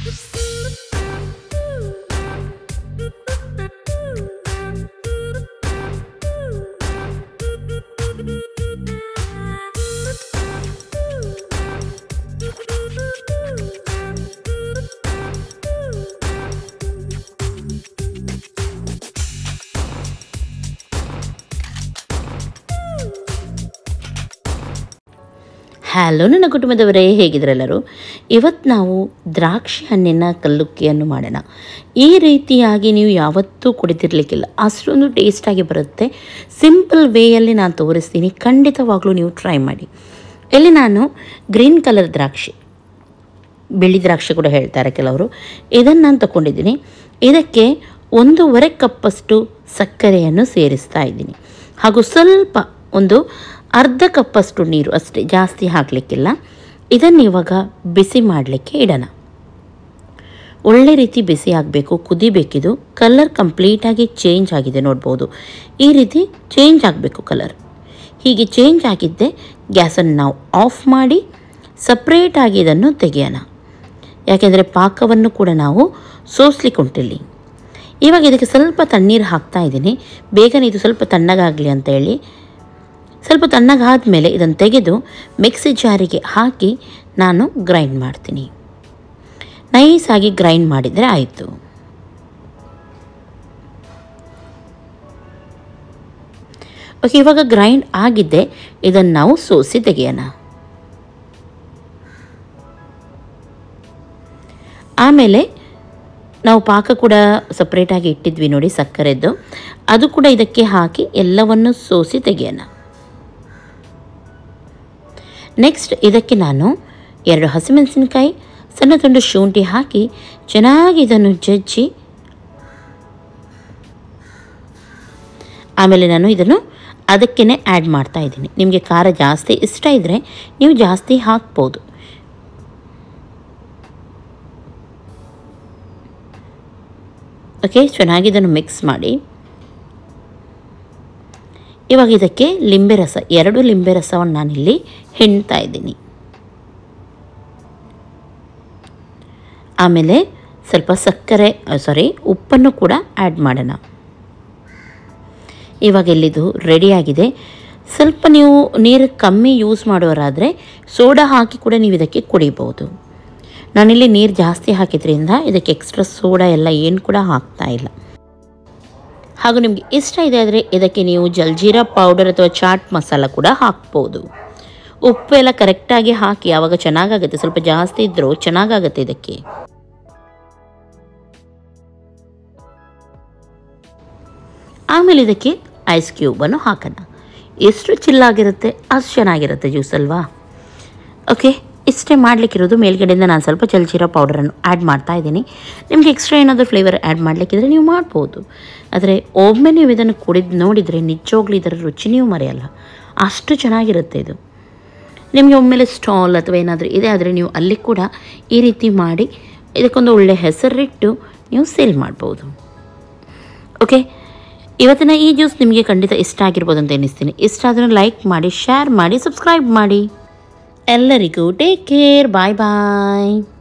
Hello ನನ್ನ ಕುಟುಂಬದವರೇ, ಹೇಗಿದ್ರೆಲ್ಲರೂ? ಇವತ್ತು ನಾವು ದ್ರಾಕ್ಷಿ ಹಣ್ಣಿನ ಕಲ್ಲುಕ್ಕಿಯನ್ನು ಮಾಡೋಣ. ಈ ರೀತಿಯಾಗಿ ನೀವು ಯಾವತ್ತೂ ಕುಡಿತಿರ್ಲಿಕ್ಕಿಲ್ಲ, ಅಷ್ಟೊಂದು ಟೇಸ್ಟಾಗಿ ಬರುತ್ತೆ. ಸಿಂಪಲ್ ವೇಯಲ್ಲಿ ನಾನು ತೋರಿಸ್ತೀನಿ, ಖಂಡಿತವಾಗ್ಲೂ ನೀವು ಟ್ರೈ ಮಾಡಿ. ಇಲ್ಲಿ ನಾನು ಗ್ರೀನ್ ಕಲರ್ ದ್ರಾಕ್ಷಿ, ಬಿಳಿ ದ್ರಾಕ್ಷಿ ಕೂಡ ಹೇಳ್ತಾರೆ ಕೆಲವರು, ಇದನ್ನು ನಾನು ತಗೊಂಡಿದ್ದೀನಿ. ಇದಕ್ಕೆ 1.5 ಕಪ್ಪಷ್ಟು ಸಕ್ಕರೆಯನ್ನು ಸೇರಿಸ್ತಾ ಇದ್ದೀನಿ, ಹಾಗೂ ಸ್ವಲ್ಪ ಒಂದು ಅರ್ಧ ಕಪ್ಪಷ್ಟು ನೀರು ಅಷ್ಟೇ, ಜಾಸ್ತಿ ಹಾಕಲಿಕ್ಕಿಲ್ಲ. ಇದನ್ನು ಇವಾಗ ಬಿಸಿ ಮಾಡಲಿಕ್ಕೆ ಇಡೋಣ. ಒಳ್ಳೆ ರೀತಿ ಬಿಸಿ ಆಗಬೇಕು, ಕುದಿಬೇಕಿದು. ಕಲರ್ ಕಂಪ್ಲೀಟಾಗಿ ಚೇಂಜ್ ಆಗಿದೆ, ನೋಡ್ಬೋದು. ಈ ರೀತಿ ಚೇಂಜ್ ಆಗಬೇಕು ಕಲರ್. ಹೀಗೆ ಚೇಂಜ್ ಆಗಿದ್ದೆ ಗ್ಯಾಸನ್ನು ನಾವು ಆಫ್ ಮಾಡಿ ಸಪ್ರೇಟಾಗಿ ಇದನ್ನು ತೆಗೆಯೋಣ. ಯಾಕೆಂದರೆ ಪಾಕವನ್ನು ಕೂಡ ನಾವು ಸೋಸ್ಲಿಕ್ಕೆ ಉಂಟಿಲ್ಲಿ. ಇವಾಗ ಇದಕ್ಕೆ ಸ್ವಲ್ಪ ತಣ್ಣೀರು ಹಾಕ್ತಾ ಇದ್ದೀನಿ, ಬೇಗನೆ ಇದು ಸ್ವಲ್ಪ ತಣ್ಣಗಾಗಲಿ ಅಂತ ಹೇಳಿ. ಸ್ವಲ್ಪ ತಣ್ಣಗಾದ ಮೇಲೆ ಇದನ್ನು ತೆಗೆದು ಮಿಕ್ಸಿ ಜಾರಿಗೆ ಹಾಕಿ ನಾನು ಗ್ರೈಂಡ್ ಮಾಡ್ತೀನಿ. ನೈಸಾಗಿ ಗ್ರೈಂಡ್ ಮಾಡಿದರೆ ಆಯಿತು. ಓಕೆ, ಇವಾಗ ಗ್ರೈಂಡ್ ಆಗಿದ್ದೆ, ಇದನ್ನು ನಾವು ಸೋಸಿ ತೆಗೆಯೋಣ. ಆಮೇಲೆ ನಾವು ಪಾಕ ಕೂಡ ಸಪ್ರೇಟಾಗಿ ಇಟ್ಟಿದ್ವಿ ನೋಡಿ, ಸಕ್ಕರೆದ್ದು, ಅದು ಕೂಡ ಇದಕ್ಕೆ ಹಾಕಿ ಎಲ್ಲವನ್ನು ಸೋಸಿ ತೆಗೆಯೋಣ. ನೆಕ್ಸ್ಟ್ ಇದಕ್ಕೆ ನಾನು 2 ಹಸಿಮೆಣಸಿನಕಾಯಿ, ಸಣ್ಣ ತುಂಡು ಶುಂಠಿ ಹಾಕಿ ಚೆನ್ನಾಗಿ ಇದನ್ನು ಜಜ್ಜಿ, ಆಮೇಲೆ ನಾನು ಇದನ್ನು ಅದಕ್ಕೇ ಆ್ಯಡ್ ಮಾಡ್ತಾ ಇದ್ದೀನಿ. ನಿಮಗೆ ಖಾರ ಜಾಸ್ತಿ ಇಷ್ಟ ಇದ್ದರೆ ನೀವು ಜಾಸ್ತಿ ಹಾಕ್ಬೋದು. ಓಕೆ, ಚೆನ್ನಾಗಿ ಇದನ್ನು ಮಿಕ್ಸ್ ಮಾಡಿ. ಇವಾಗ ಇದಕ್ಕೆ ಲಿಂಬೆ ರಸ, 2 ಲಿಂಬೆ ರಸವನ್ನು ನಾನಿಲ್ಲಿ ಹಿಂಡ್ತಾ ಇದ್ದೀನಿ. ಆಮೇಲೆ ಸ್ವಲ್ಪ ಉಪ್ಪನ್ನು ಕೂಡ ಆ್ಯಡ್ ಮಾಡೋಣ. ಇವಾಗ ಇಲ್ಲಿದು ರೆಡಿಯಾಗಿದೆ. ಸ್ವಲ್ಪ ನೀವು ನೀರು ಕಮ್ಮಿ ಯೂಸ್ ಮಾಡೋರಾದರೆ ಸೋಡಾ ಹಾಕಿ ಕೂಡ ನೀವು ಇದಕ್ಕೆ ಕುಡಿಬೋದು. ನಾನಿಲ್ಲಿ ನೀರು ಜಾಸ್ತಿ ಹಾಕಿದ್ರಿಂದ ಇದಕ್ಕೆ ಎಕ್ಸ್ಟ್ರಾ ಸೋಡಾ ಎಲ್ಲ ಏನು ಕೂಡ ಹಾಕ್ತಾ ಇಲ್ಲ. ಹಾಗೂ ನಿಮಗೆ ಇಷ್ಟ ಇದೆ ಆದರೆ ಇದಕ್ಕೆ ನೀವು ಜಲ್ಜೀರಾ ಪೌಡರ್ ಅಥವಾ ಚಾಟ್ ಮಸಾಲ ಕೂಡ ಹಾಕ್ಬೋದು. ಉಪ್ಪು ಎಲ್ಲ ಕರೆಕ್ಟಾಗಿ ಹಾಕಿ, ಆವಾಗ ಚೆನ್ನಾಗಾಗುತ್ತೆ. ಸ್ವಲ್ಪ ಜಾಸ್ತಿ ಇದ್ದರೂ ಚೆನ್ನಾಗಾಗುತ್ತೆ ಇದಕ್ಕೆ. ಆಮೇಲೆ ಇದಕ್ಕೆ ಐಸ್ ಕ್ಯೂಬನ್ನು ಹಾಕೋಣ. ಎಷ್ಟು ಚಿಲ್ಲಾಗಿರುತ್ತೆ ಅಷ್ಟು ಚೆನ್ನಾಗಿರುತ್ತೆ ಜ್ಯೂಸ್ ಅಲ್ವಾ? ಓಕೆ, ಇಷ್ಟೇ ಮಾಡಲಿಕ್ಕಿರೋದು. ಮೇಲ್ಗಡೆಯಿಂದ ನಾನು ಸ್ವಲ್ಪ ಜಲ್ಜೀರಾ ಪೌಡರನ್ನು ಆ್ಯಡ್ ಮಾಡ್ತಾ ಇದ್ದೀನಿ. ನಿಮಗೆ ಎಕ್ಸ್ಟ್ರಾ ಏನಾದರೂ ಫ್ಲೇವರ್ ಆ್ಯಡ್ ಮಾಡಲಿಕ್ಕಿದ್ರೆ ನೀವು ಮಾಡ್ಬೋದು. ಆದರೆ ಒಮ್ಮೆ ನೀವು ಇದನ್ನು ಕುಡಿದು ನೋಡಿದರೆ ನಿಜವಾಗ್ಲೂ ಇದರ ರುಚಿ ನೀವು ಮರೆಯಲ್ಲ, ಅಷ್ಟು ಚೆನ್ನಾಗಿರುತ್ತೆ ಇದು. ನಿಮಗೆ ಒಮ್ಮೆಲೆ ಸ್ಟಾಲ್ ಅಥವಾ ಏನಾದರೂ ಇದೆ ಆದರೆ ನೀವು ಅಲ್ಲಿ ಕೂಡ ಈ ರೀತಿ ಮಾಡಿ ಇದಕ್ಕೊಂದು ಒಳ್ಳೆಯ ಹೆಸರಿಟ್ಟು ನೀವು ಸೇಲ್ ಮಾಡ್ಬೋದು. ಓಕೆ, ಇವತ್ತಿನ ಈ ಜ್ಯೂಸ್ ನಿಮಗೆ ಖಂಡಿತ ಇಷ್ಟ ಆಗಿರ್ಬೋದು ಅಂತ ಎನಿಸ್ತೀನಿ. ಇಷ್ಟ ಆದರೂ ಲೈಕ್ ಮಾಡಿ, ಶೇರ್ ಮಾಡಿ, ಸಬ್ಸ್ಕ್ರೈಬ್ ಮಾಡಿ. ಎಲ್ಲರಿಗೂ ಟೇಕ್ ಕೇರ್, ಬಾಯ್ ಬಾಯ್.